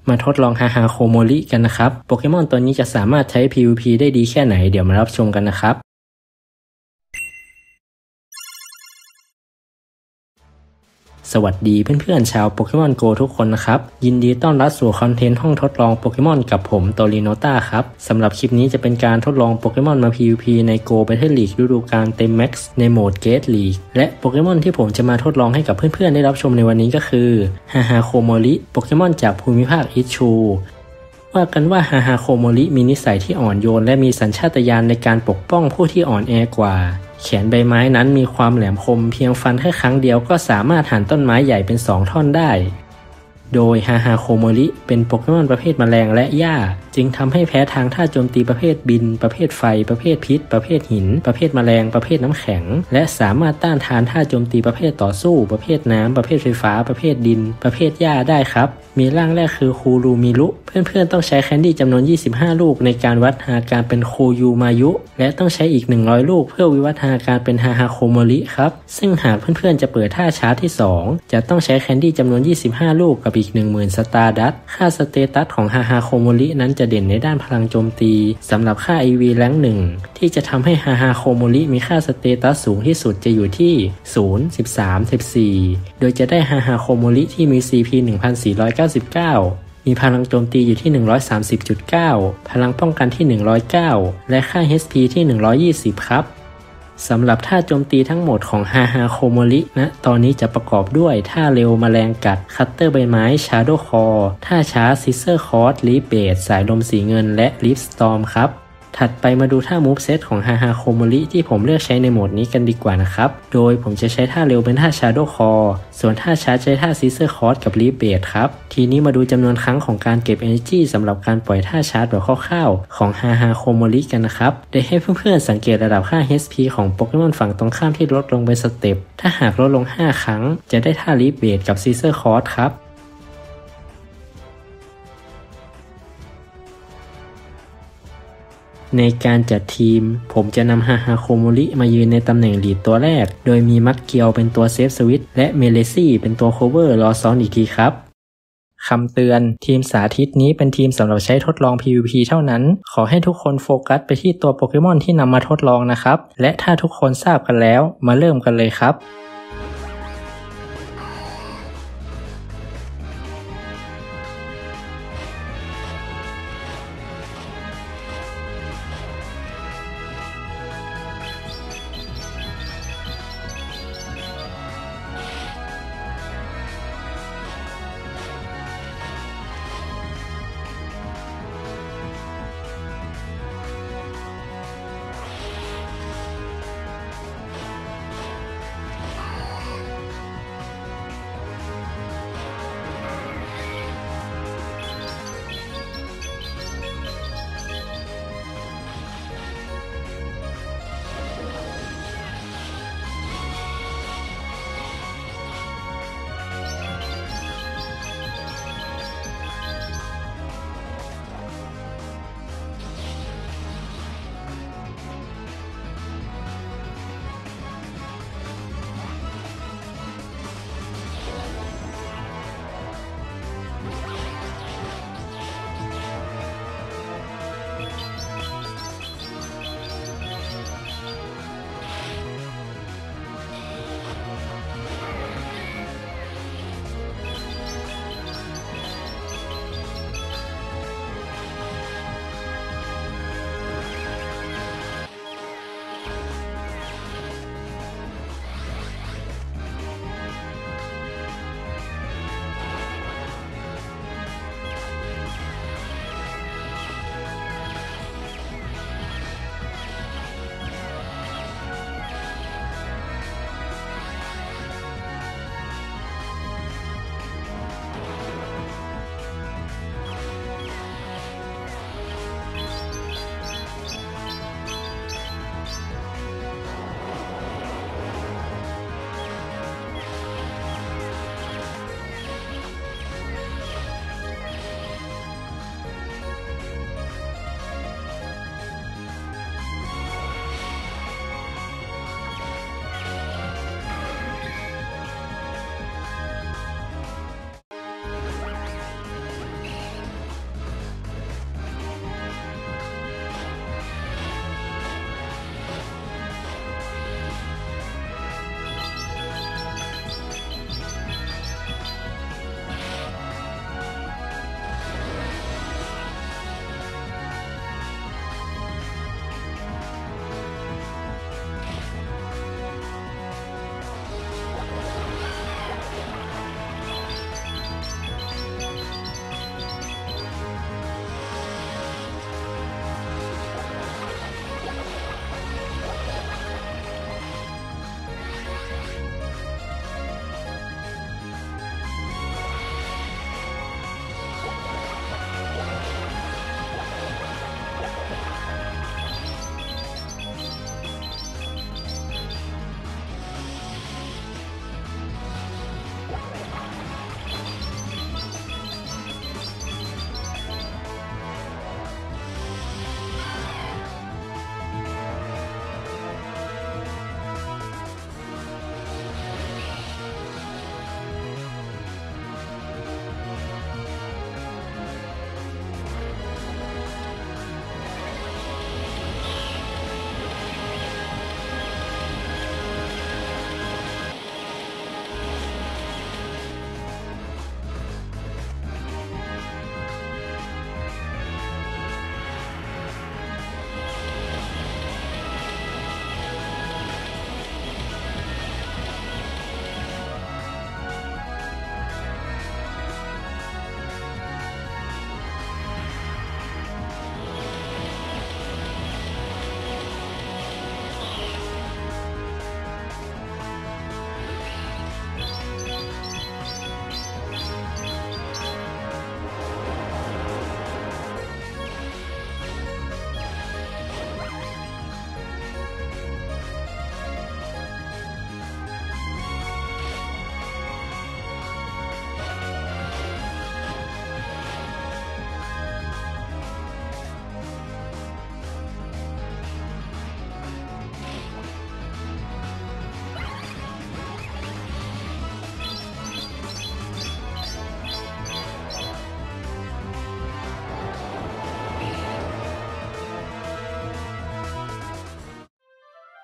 มาทดลองฮาฮาโคโมริกันนะครับโปเกมอนตัวนี้จะสามารถใช้ PVP ได้ดีแค่ไหนเดี๋ยวมารับชมกันนะครับสวัสดีเพื่อนๆชาวโปเกมอนโกทุกคนนะครับยินดีต้อนรับสู่คอนเทนต์ห้องทดลองโปเกมอนกับผมโตริโนต้าครับสำหรับคลิปนี้จะเป็นการทดลองโปเกมอนมา PVP ใน Go Battle League ฤดูกาลเต็มแม็กซ์ในโหมด Gate League และโปเกมอนที่ผมจะมาทดลองให้กับเพื่อนๆได้รับชมในวันนี้ก็คือฮาฮาโคโมริโปเกมอนจากภูมิภาคอิชูว่ากันว่าฮาฮาโคโมริมีนิสัยที่อ่อนโยนและมีสัญชาตญาณในการปกป้องผู้ที่อ่อนแอกว่าแขนใบไม้นั้นมีความแหลมคมเพียงฟันแค่ครั้งเดียวก็สามารถหั่นต้นไม้ใหญ่เป็น2ท่อนได้โดยฮาฮาโคโมริเป็นโปเกมอนประเภทแมลงและหญ้าจึงทำให้แพ้ทางท่าโจมตีประเภทบินประเภทไฟประเภทพิษประเภทหินประเภทแมลงประเภทน้ำแข็งและสามารถต้านทานท่าโจมตีประเภทต่อสู้ประเภทน้ำประเภทไฟฟ้าประเภทดินประเภทหญ้าได้ครับมีร่างแรกคือคูรูมิรุเพื่อนๆต้องใช้แคนดี้จำนวน25ลูกในการวัดหาการเป็นโคยูมายุและต้องใช้อีก100ลูกเพื่อวิวัฒนาการเป็นฮาฮาโคโมริครับซึ่งหากเพื่อนๆจะเปิดท่าชาร์จที่2จะต้องใช้แคนดี้จำนวน25ลูกกับอีก 10,000 สตาร์ดัสค่าสเตตัสของฮาฮาโคโมรินั้นจะเด่นในด้านพลังโจมตีสำหรับค่า EV แรงค์1ที่จะทำให้ฮาฮาโคโมริมีค่าสเตตัสสูงที่สุดจะอยู่ที่0 13 14โดยจะได้ฮาฮาโคโมริที่มี CP 1499มีพลังโจมตีอยู่ที่ 130.9 พลังป้องกันที่109และค่า HP ที่120ครับสำหรับท่าโจมตีทั้งหมดของฮาฮาโคโมรินะตอนนี้จะประกอบด้วยท่าเร็วแมลงกัดคัตเตอร์ใบไม้ชาโดว์คอร์ท่าช้าซิสเซอร์คอร์สลีฟเบดสายลมสีเงินและลีฟสตอร์มครับถัดไปมาดูท่ามูฟเซตของฮาฮาโคโมริที่ผมเลือกใช้ในโหมดนี้กันดีกว่านะครับโดยผมจะใช้ท่าเร็วเป็นท่าชาโดว์คอร์ส่วนท่าช้าใช้ท่าซิสเซอร์คอร์สกับลีฟเบดครับทีนี้มาดูจำนวนครั้งของการเก็บ Energy สำหรับการปล่อยท่าชาร์จแบบคร่าวๆของฮาฮาโคโมริกันนะครับโดยให้เพื่อนๆสังเกตระดับค่า HP ของโปเกมอนฝั่งตรงข้ามที่ลดลงเป็นสเต็ปถ้าหากลดลง5ครั้งจะได้ท่าลีฟเบดกับซิสเซอร์คอร์สครับในการจัดทีมผมจะนำฮาฮาโคโมริมายืนในตำแหน่งลีดตัวแรกโดยมีมักเกียวเป็นตัวเซฟสวิตและเมเลซี่เป็นตัวโคเวอร์รอซ้อนอีกทีครับคำเตือนทีมสาธิตนี้เป็นทีมสำหรับใช้ทดลอง PVP เท่านั้นขอให้ทุกคนโฟกัสไปที่ตัวโปเกมอนที่นำมาทดลองนะครับและถ้าทุกคนทราบกันแล้วมาเริ่มกันเลยครับ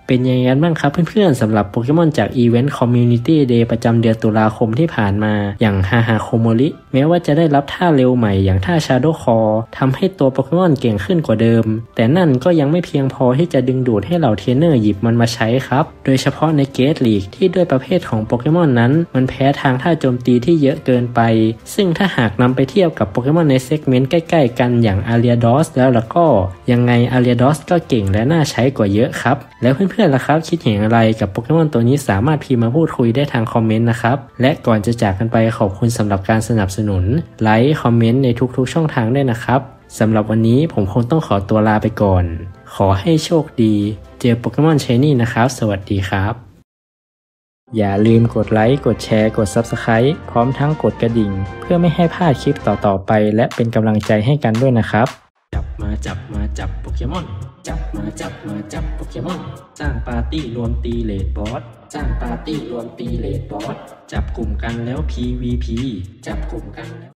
เป็นยังไงกันบ้างครับเพื่อนๆสำหรับโปเกมอนจากอีเวนต์ Community Day ประจำเดือนตุลาคมที่ผ่านมาอย่างฮาฮาโคโมริแม้ว่าจะได้รับท่าเร็วใหม่อย่างท่า Shadow Claw ทำให้ตัวโปเกมอนเก่งขึ้นกว่าเดิมแต่นั่นก็ยังไม่เพียงพอที่จะดึงดูดให้เหล่าเทรนเนอร์หยิบมันมาใช้ครับโดยเฉพาะในเกตลีกที่ด้วยประเภทของโปเกมอนนั้นมันแพ้ทางท่าโจมตีที่เยอะเกินไปซึ่งถ้าหากนำไปเทียบกับโปเกมอนในเซกเมนต์ใกล้ๆกันอย่างอาเรียดอสแล้วก็ยังไงอาเรียดอสก็เก่งและน่าใช้กว่าเยอะครับแล้วเพื่อนๆล่ะครับคิดเห็นอะไรกับโปเกมอนตัวนี้สามารถพิมพ์มาพูดคุยได้ทางคอมเมนต์นะครับและก่อนจะจากกันไปขอบคุณสำหรับการสนับสนุนไลค์คอมเมนต์ในทุกๆช่องทางด้วยนะครับสำหรับวันนี้ผมคงต้องขอตัวลาไปก่อนขอให้โชคดีเจอโปเกมอน Shiny นะครับสวัสดีครับอย่าลืมกดไลค์กดแชร์กด Subscribe พร้อมทั้งกดกระดิ่งเพื่อไม่ให้พลาดคลิปต่อๆไปและเป็นกำลังใจให้กันด้วยนะครับจับโปเกมอนจับโปเกมอนสร้างปาร์ตี้รวมตีเลดบอสจับกลุ่มกันแล้ว PVP จับกลุ่มกันแล้ว